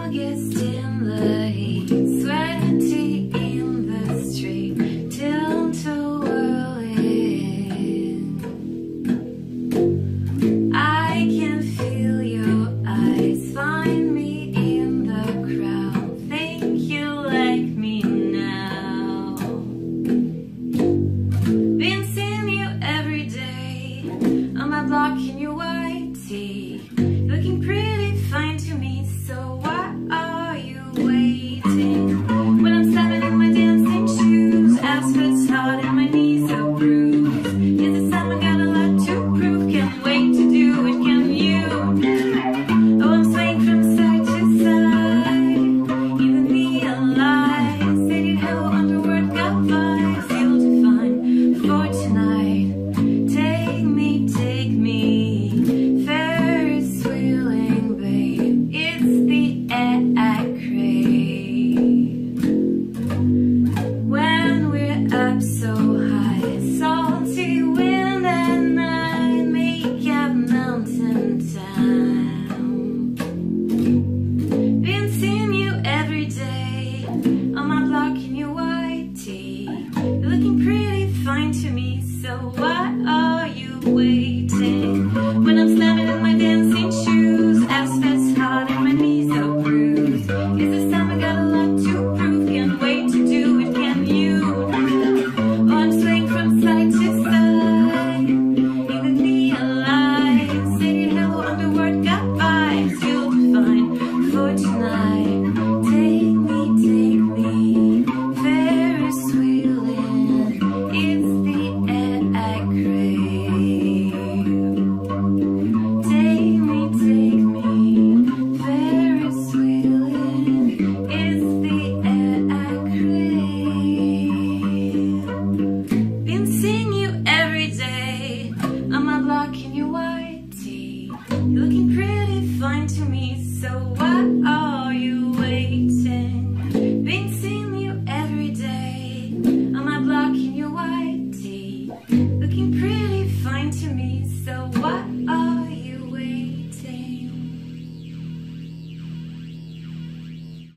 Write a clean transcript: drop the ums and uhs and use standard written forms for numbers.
August in the heat, sweaty in the street, till to whirling. I can feel your eyes find me in the crowd. Think you like me now. Been seeing you every day on my block in your white tee, looking pretty fine to me. So why are you waiting? When I'm slamming in my dancing shoes, asphalt's hard and my knees are bruised. Is it time I got a lot to prove? Can't wait to do it, can you? Oh, I'm swaying from side to side, even me alive. Said you'd hello underword, got vibes you'll define for tonight. Take me, Ferris wheeling, babe. It's the air I crave. When we're up so high, salty wind at night, make a mountain town. Been seeing you every day on my block in your white tee. You're looking pretty fine to me, so why are you waiting? When I'm slamming in my dancing shoes, asphalt's hard and my knees are bruised. Is this time I got a lot to prove? Can't wait to do it, can you? Oh, I'm swaying from side to side, even me alive. Say it hello underword, got vibes you'll define for tonight. Take me, Ferris wheeling. It's the air I crave. Take me, Ferris wheeling. It's the air I crave. Been seeing you every day on my block in your white tee. You're looking pretty fine to me, so why are